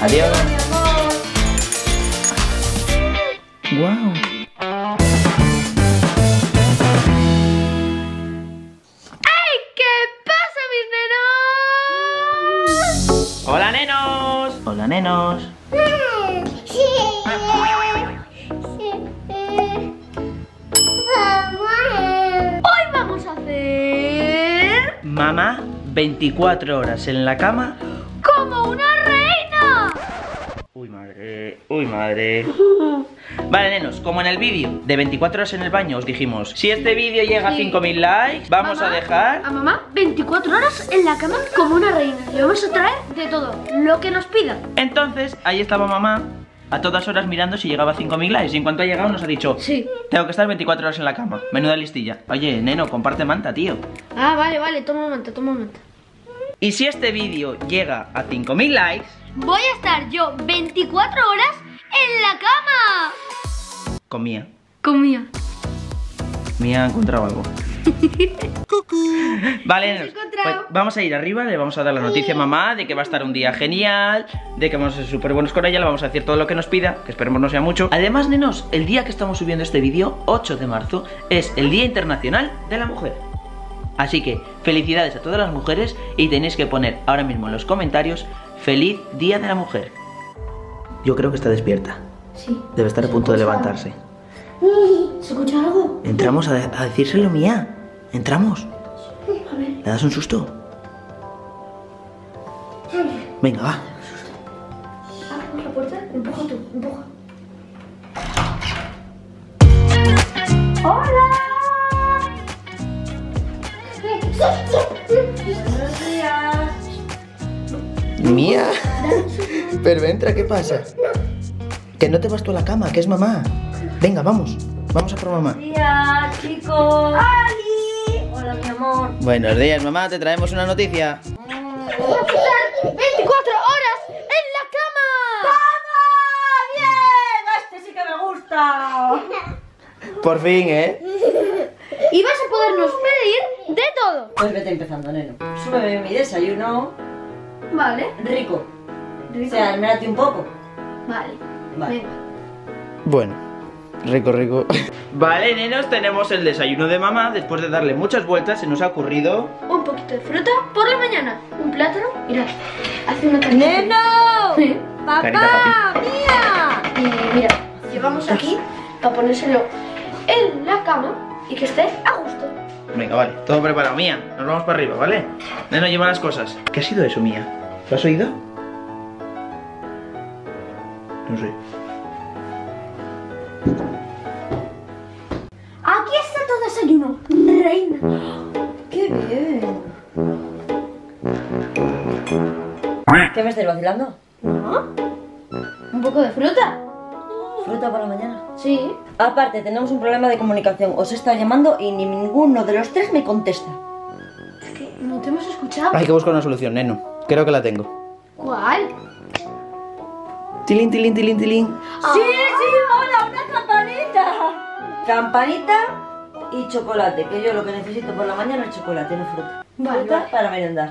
Adiós. Mi amor. Wow. ¡Ay! ¿Qué pasa, mis nenos? Hola, nenos. Hola, nenos. Hoy vamos a hacer... Mamá, 24 horas en la cama. ¡como una reina! Uy, madre. Uy, madre. Vale, nenos, como en el vídeo de 24 horas en el baño os dijimos, si este vídeo llega a 5000 likes, vamos a dejar... A mamá 24 horas en la cama como una reina. Le vamos a traer de todo, lo que nos pida. Entonces, ahí estaba mamá a todas horas mirando si llegaba a 5000 likes. Y en cuanto ha llegado nos ha dicho, Sí. tengo que estar 24 horas en la cama. Menuda listilla. Oye, neno, comparte manta, tío. Ah, vale, toma manta, toma manta. Y si este vídeo llega a 5000 likes... Voy a estar yo 24 horas en la cama. Con Mía. Con Mía. Mía ha encontrado algo. Vale, nenos, encontrado. pues vamos a ir arriba, le vamos a dar la noticia a mamá de que va a estar un día genial, de que vamos a ser súper buenos con ella, le vamos a decir todo lo que nos pida, que esperemos no sea mucho. Además, nenos, el día que estamos subiendo este vídeo, 8 de marzo, es el Día Internacional de la Mujer. Así que, felicidades a todas las mujeres y tenéis que poner ahora mismo en los comentarios, ¡Feliz Día de la Mujer! Yo creo que está despierta. Sí. Debe estar a punto de levantarse. ¿Se escucha algo? Entramos a decírselo, Mía. Entramos. A ver. ¿Le das un susto? Venga, va. Abre la puerta, empuja tú, empuja. ¡Hola! Buenos días. Mía. Pero entra, ¿qué pasa? Que no te vas tú a la cama, que es mamá. Venga, vamos. Vamos a por mamá. Buenos días, chicos. ¡Ali! Hola, mi amor. Buenos días, mamá. Te traemos una noticia. 24 horas en la cama. ¡Cama! ¡Bien! Este sí que me gusta. Por fin, ¿eh? Y vas a podernos pedir de todo. Pues vete empezando, neno. Súbeme mi desayuno Vale. rico. O sea, almérate un poco. Vale. Vale. Venga. Bueno, rico. Vale, nenos, tenemos el desayuno de mamá. Después de darle muchas vueltas, se nos ha ocurrido... Un poquito de fruta por la mañana. Un plátano. Mirad. Hace una carita. ¡Neno! Sí. ¡Papá! ¡Mía! Y mira, llevamos aquí para ponérselo en la cama y que esté a gusto. Venga, vale, todo preparado, Mía. Nos vamos para arriba, ¿vale? Neno, lleva las cosas. ¿Qué ha sido eso, Mía? ¿Lo has oído? No sé. Aquí está tu desayuno, reina. ¡Qué bien! ¿Qué me estáis vacilando? ¿No? Un poco de fruta. ¿Fruta por la mañana? Sí. Aparte, tenemos un problema de comunicación. Os he estado llamando y ni ninguno de los tres me contesta. Es que no te hemos escuchado. Hay que buscar una solución, neno. Creo que la tengo. ¿Cuál? Tilín. ¡Sí, hola! ¡Una campanita! Campanita y chocolate, que yo lo que necesito por la mañana es chocolate, no fruta. Vale, Fruta vale. para merendar.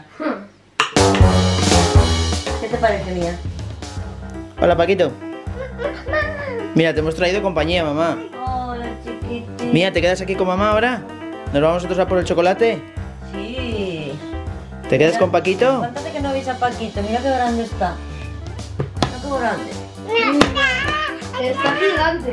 ¿Qué te parece, Mía? Hola, Paquito. Mira, te hemos traído compañía, mamá. Hola, chiquitín. Mía, ¿te quedas aquí con mamá ahora? ¿Nos vamos nosotros a por el chocolate? Sí. ¿Te quedas con Paquito? ¿Cuánto que no veis a Paquito? Mira qué grande está. Mira qué grande. Está gigante.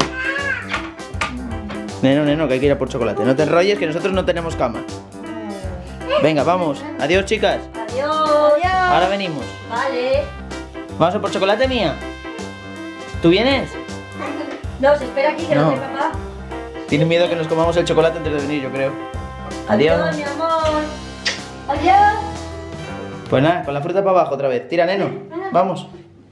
Neno, que hay que ir a por chocolate. No te enrolles, que nosotros no tenemos cama. Venga, vamos. Adiós, chicas. Adiós. Ahora venimos. Vale. ¿Vamos a por chocolate, Mía? ¿Tú vienes? No, se espera aquí que No. no tenga papá. Tienes miedo que nos comamos el chocolate antes de venir, yo creo. Adiós. Mi amor. Adiós. Pues nada, con la fruta para abajo otra vez. Tira, neno. Vamos.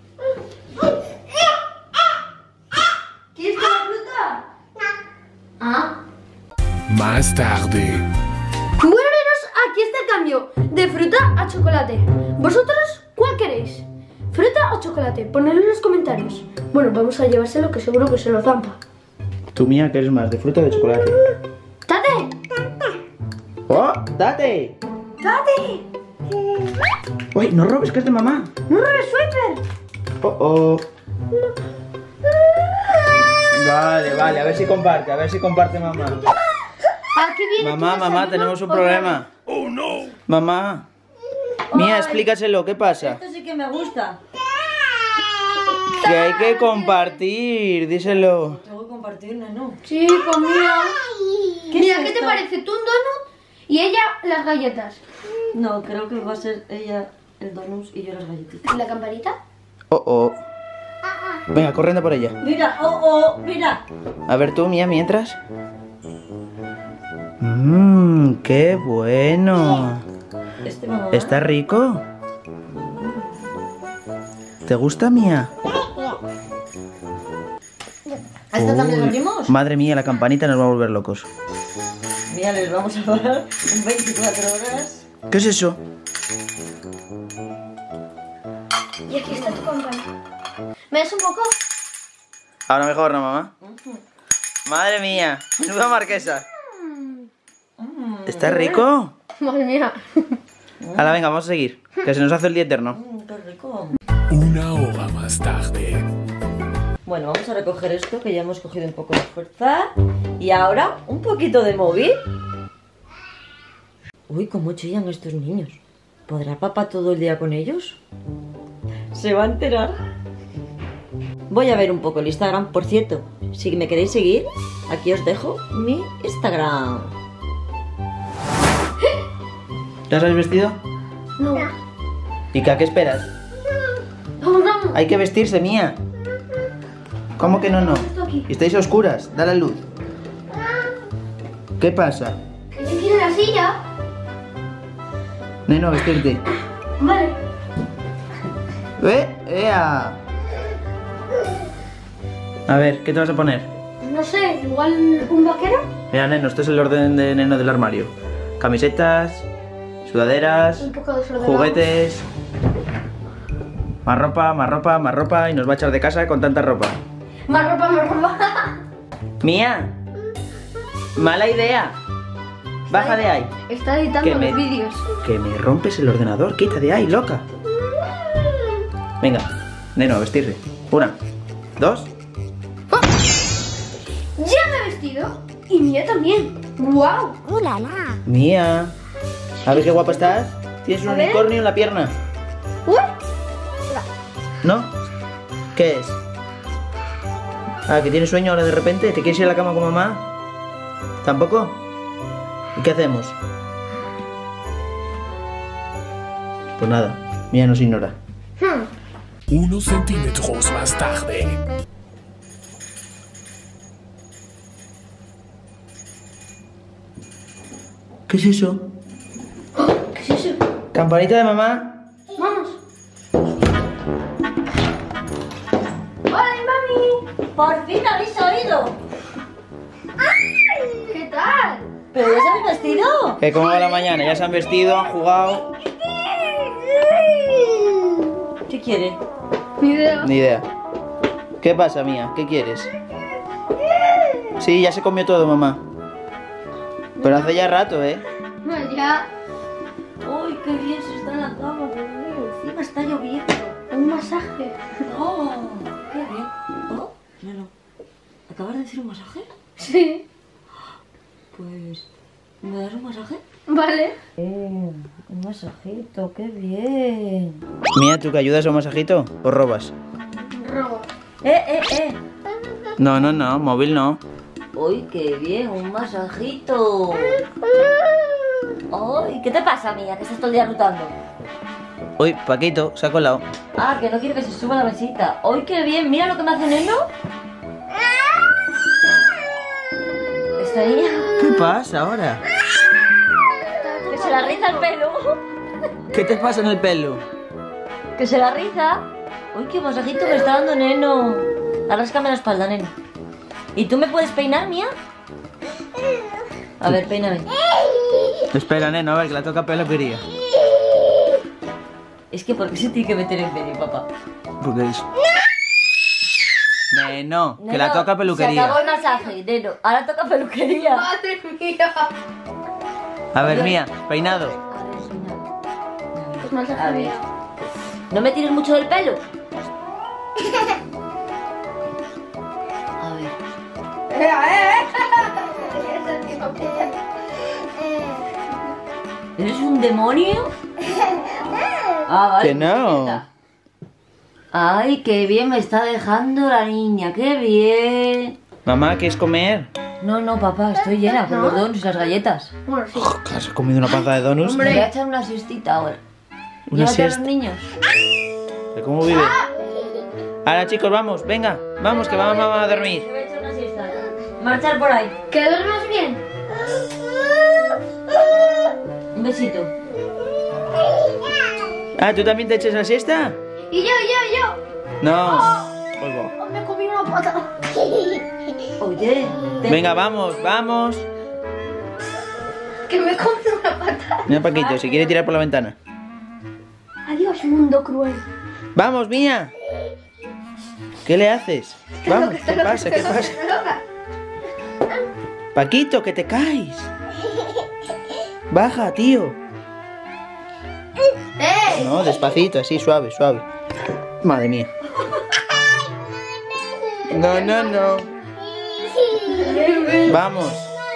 ¿Quieres comer fruta? Ah. Más tarde. Bueno, nenos, aquí está el cambio de fruta a chocolate. ¿Vosotros cuál queréis? ¿Fruta o chocolate? Ponedlo en los comentarios. Bueno, vamos a llevárselo que seguro que se lo zampa. Tú, Mía, ¿quieres más? ¿De fruta o de chocolate? ¡Tate! ¡Oh! ¡Date! ¡Tate! ¡Uy, no robes, que es de mamá! ¡No robes, Swiper! Oh, oh. Vale, vale, a ver si comparte mamá. Aquí viene. Mamá, tenemos un problema. Oh, no. Mamá. Mía, explícaselo, ¿qué pasa? Esto sí que me gusta. Que hay que compartir, díselo. Tengo que compartir, ¿no? Sí, pues mira. Mira, es ¿qué te esto? parece? Tú un donut y ella las galletas. No, creo que va a ser ella el donus y yo las galletitas. ¿Y la campanita? Oh, oh. Venga, corriendo por ella. Mira, mira. A ver tú, Mía, mientras. Qué bueno. Mamá. ¿Está rico? ¿Te gusta, Mía? ¿A esta también lo Uy, abrimos? madre mía, la campanita nos va a volver locos. Mira, les vamos a dar un 24 horas. ¿Qué es eso? Y aquí está tu campana. ¿Me das un poco? Ahora mejor, ¿no, mamá? Madre mía, menuda marquesa. ¿Está rico? Madre mía. Ahora venga, vamos a seguir. Que se nos hace el día eterno. Qué rico. Una hora más tarde. Bueno, vamos a recoger esto que ya hemos cogido un poco de fuerza. Y ahora, un poquito de móvil. Uy, cómo chillan estos niños. ¿Podrá papá todo el día con ellos? Se va a enterar. Voy a ver un poco el Instagram. Por cierto, si me queréis seguir, aquí os dejo mi Instagram. ¿Te has vestido? No. ¿Y a qué esperas? Vamos, vamos. Hay que vestirse, Mía. ¿Cómo que no? Esto aquí. Estáis a oscuras, da la luz. ¿Qué pasa? Que yo quiero la silla. Neno, vestirte. Vale. ¡Ea! A ver, ¿qué te vas a poner? No sé, igual un vaquero. Mira, Neno, este es el orden de Neno del armario. Camisetas, sudaderas, Un poco desordenado. juguetes. Más ropa y nos va a echar de casa con tanta ropa. Más ropa, más ropa. Mía, mala idea. Baja de ahí. Está editando Que me- los vídeos. Que me rompes el ordenador, quita de ahí, loca. Venga, Neno, a vestirse. 1, 2. Ya me he vestido. Y Mía también. ¡Wow! Mía, a ver qué guapa estás. Tienes un A ver. unicornio en la pierna. ¡Uy! ¿No? ¿Qué es? Ah, que tienes sueño ahora de repente. ¿Te quieres ir a la cama con mamá? ¿Tampoco? ¿Y qué hacemos? Pues nada, Mía nos ignora. Unos centímetros más tarde. ¿Qué es eso? ¿Qué es eso? ¿Campanita de mamá? Vamos. ¡Hola, mami! ¡Por fin habéis oído! ¿Qué tal? ¿Pero ya os habéis vestido? ¿Qué cómo va la mañana? Ya se han vestido, han jugado. ¿Qué quiere? Ni idea. Ni idea. ¿Qué pasa, Mía? ¿Qué quieres? Sí, ya se comió todo, mamá. Pero hace ya rato, ¿eh? Ya. ¡Uy, qué bien se está en la cama, Dios mío! Encima está lloviendo. Un masaje. ¡Oh! ¡Qué bien! ¡Oh! Claro. ¿Acabas de decir un masaje? Sí. Pues... ¿me das un masaje? Vale. Un masajito, qué bien. Mía, ¿tú que ayudas a un masajito o robas? Robo. ¡Eh! No, móvil no. ¡Uy, qué bien! ¡Un masajito! ¡Ay! ¿Qué te pasa, mía? Que estás todo el día rutando. Uy, Paquito, se ha colado. Ah, que no quiere que se suba a la mesita. ¡Ay, qué bien! Mira lo que me hace Neno. ¿Esta niña? ¿Qué pasa ahora? Que se la riza el pelo. ¿Qué te pasa en el pelo? Que se la riza. ¡Uy, qué masajito me está dando Neno! Arráscame la espalda, Neno. ¿Y tú me puedes peinar, mía? A ver, peíname. Espera, Neno, a ver, que la toca peluquería. Es que ¿por qué se tiene que meter en medio, papá? Porque es... Neno, que la Neno, toca Se peluquería. acabó el masaje, Neno. Ahora toca peluquería. Madre mía. A ver, Mía, peinado. A ver, peina. Pues masaje A ver. mía. ¿No me tires mucho del pelo? A ver. ¿Eres un demonio? Ah, vale. Que no. Quieta. Ay, qué bien me está dejando la niña, qué bien. Mamá, ¿qué es comer? No, papá, estoy llena con los donuts y las galletas. Bueno, sí. ¿Has comido una panza de donuts? Me voy a echar una siestita ahora. Una Llévate a los siesta. niños. ¿Pero cómo vive? Ahora chicos, vamos, venga, vamos, que vamos a dormir. Me voy a echar una siesta. Marchar por ahí. ¿Que duermas bien? Un besito. Ah, ¿tú también te echas la siesta? Y yo. No. Pues va. Oh, me comí una pata. Oye, Venga, vamos, vamos. Que me comí una pata. Mira Paquito, si quiere tirar por la ventana. Adiós, mundo cruel. Vamos, Mía. ¿Qué le haces? Vamos, ¿qué pasa? ¿Qué pasa? Paquito, que te caes. Baja, tío. No, despacito, así, suave, suave. Madre mía. No. Vamos.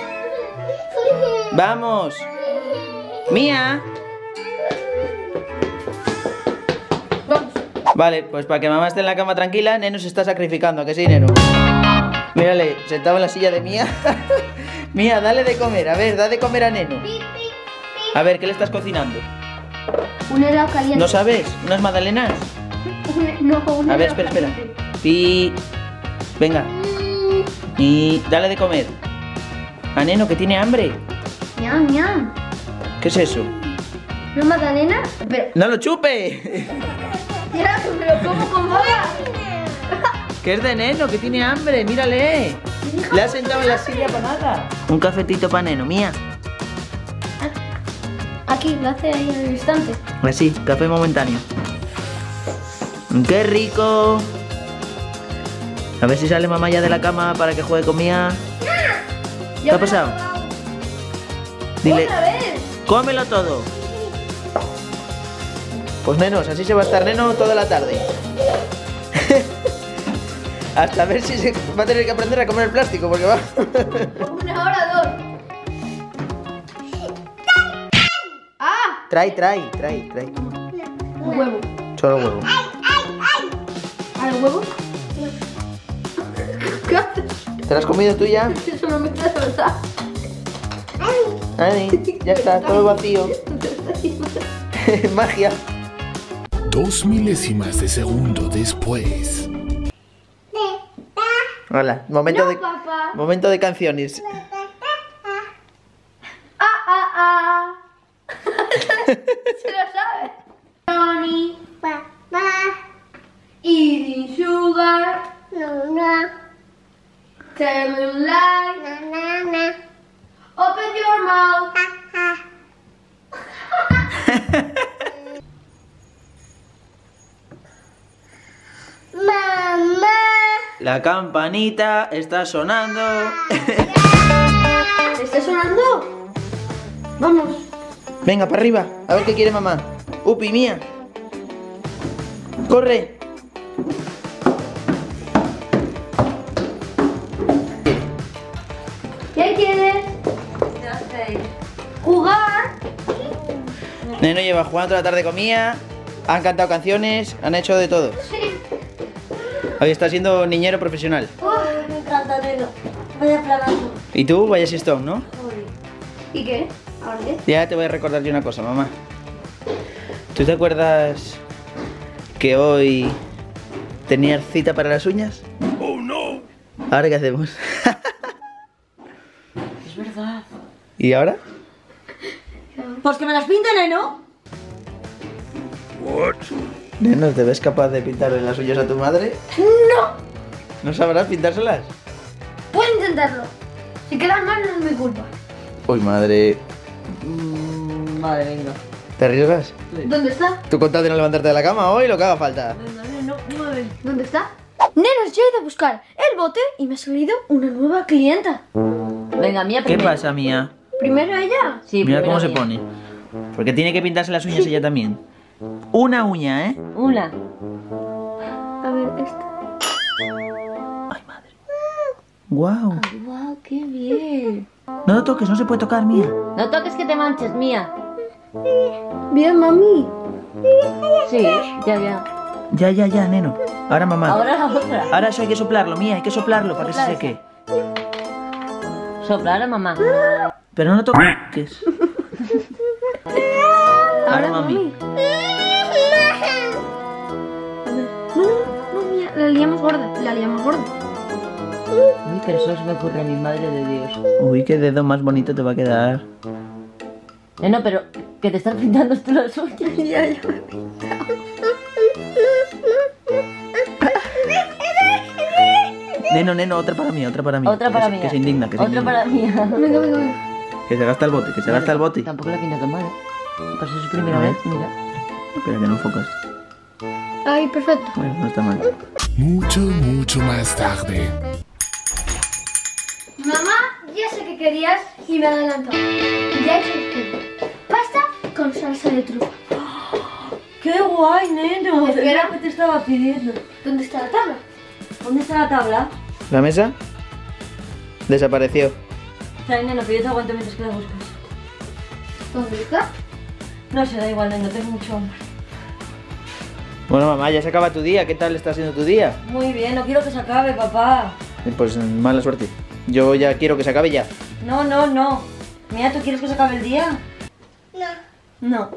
Vamos. Mía. Vamos. Vale, pues para que mamá esté en la cama tranquila, Neno se está sacrificando, ¿a que sí, Neno? Mírale, sentado en la silla de Mía. Mía, dale de comer, a ver, da de comer a Neno. A ver, ¿qué le estás cocinando? Un helado caliente. ¿No sabes? ¿Unas magdalenas? Un A ver, helado espera. caliente. Pi. Venga. Y dale de comer. A Neno, que tiene hambre. Ñam, ñam. ¿Qué es eso? ¿No es magdalena? Pero, ¡No lo chupe! ya, pero ¿cómo con boca? Que es de Neno, que tiene hambre, mírale. Le has sentado en la silla para nada. Un cafetito para Neno, Mía. Aquí, lo hace ahí en el instante. Así, café momentáneo. ¡Qué rico! A ver si sale mamá ya de la cama para que juegue con Mía. ¿Qué ha pasado? Dile, ¡Otra vez! cómelo todo. Pues Nenos, así se va a estar Neno toda la tarde. Hasta ver si se va a tener que aprender a comer el plástico, porque va. Una hora, dos. ¡Ah! Trae. Un huevo. Solo huevo. ¿Al huevo? ¿Qué haces? ¿Te lo has comido tú ya? Eso no me queda verdad. Ay, ya está, todo vacío. Magia. 2 milésimas de segundo después. Hola, momento No, de papá. momento de canciones. Se lo sabe. Johnny, papá, eating sugar, no, telling lies, no, open your mouth, mamá. La campanita está sonando. ¿Está sonando? Vamos. Venga, para arriba, a ver qué quiere mamá. Upi, Mía. Corre. ¿Qué quieres? ¿qué hacéis? ¿Jugar? Neno lleva jugando toda la tarde con Mía. Han cantado canciones, han hecho de todo. Sí. Hoy está siendo niñero profesional. Me encanta, Neno. Vaya planazo. Y tú, vaya Stone, ¿no? ¿Y qué? ¿Ahora qué? Ya te voy a recordar yo una cosa, mamá. ¿Tú te acuerdas que hoy tenías cita para las uñas? Oh no. ¿Ahora qué hacemos? Es verdad. ¿Y ahora? Pues que me las pinte, Neno. What? Neno, ¿te ves capaz de pintarle las uñas a tu madre? ¡No! ¿No sabrás pintárselas? Puedo intentarlo. Si quedas mal no es mi culpa. Uy, madre. Vale, venga. ¿Te arriesgas? ¿Dónde está? Tú con tal de no levantarte de la cama hoy, lo que haga falta. Venga, Neno, mueve. ¿Dónde está? Nenos, yo he ido a buscar el bote y me ha salido una nueva clienta. Venga, Mía, ¿Qué primero. pasa, Mía? Primero ella. Sí, Mira primero cómo se Mía. pone. Porque tiene que pintarse las uñas ella también. Una uña, ¿eh? Una. A ver, Ay, madre. Guau. ¡Guau, qué bien! No lo toques, no se puede tocar, Mía. No toques que te manches, Mía. Bien, mami. Sí, ya. Ya, neno. Ahora mamá. Ahora la otra. Ahora eso hay que soplarlo, Mía, hay que soplarlo para que se Soplar seque. Sopla, ahora mamá. Pero no lo toques. Ahora mami. No, mía, la liamos gorda. Uy, pero eso se me ocurre a mi madre de Dios. Uy, qué dedo más bonito te va a quedar. No, pero que te estás pintando tú las uñas. Ya. Neno, otra para mí. Otra para mí. Que se indigna, que se Otra indigna. para mí. Venga. Que se gasta el bote, Tampoco la pinta tan mal, ¿eh? Pues es su primera A ver. vez, mira. Espera que no enfocas. Ay, perfecto. Bueno, no está mal. Mucho más tarde. Mamá, ya sé que querías y me adelantó. Ya he hecho el queso. Pasta con salsa de trufa. ¡Qué guay, neno! Espera. Era lo que te estaba pidiendo. ¿Dónde está la tabla? ¿Dónde está la tabla? ¿La mesa? Desapareció. Trae, neno, que yo te aguanto mientras que la buscas. ¿Dónde está? No se da igual, neno, tengo mucho hambre. Bueno, mamá, ya se acaba tu día. ¿Qué tal está siendo tu día? Muy bien, no quiero que se acabe, papá. Pues mala suerte. Yo ya quiero que se acabe ya. No. Mira, ¿tú quieres que se acabe el día? No.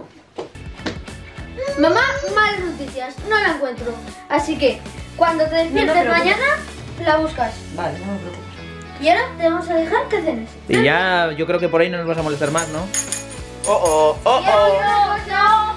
Mamá, malas noticias. No la encuentro. Así que, cuando te despiertes preocupes. mañana, la buscas. Vale, no me preocupes. Y ahora te vamos a dejar que cenes. Y ya, yo creo que por ahí no nos vas a molestar más, ¿no? ¡Chao!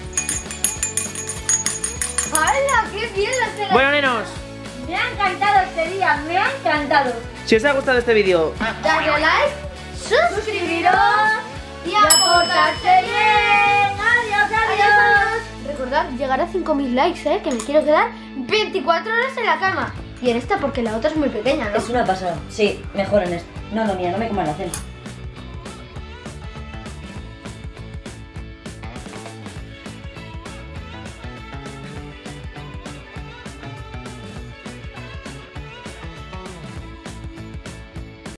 ¡Hala! ¡Qué bien la cena! Bueno, nenos, Me ha encantado este día, me ha encantado. si os ha gustado este vídeo, Darle a like, suscribiros y a portarse bien. Adiós. Recordad, llegar a 5.000 likes, que me quiero quedar 24 horas en la cama. Y en esta porque la otra es muy pequeña, ¿no? Es una pasada. Sí, mejor en esto. No, mía, no me comas la cena.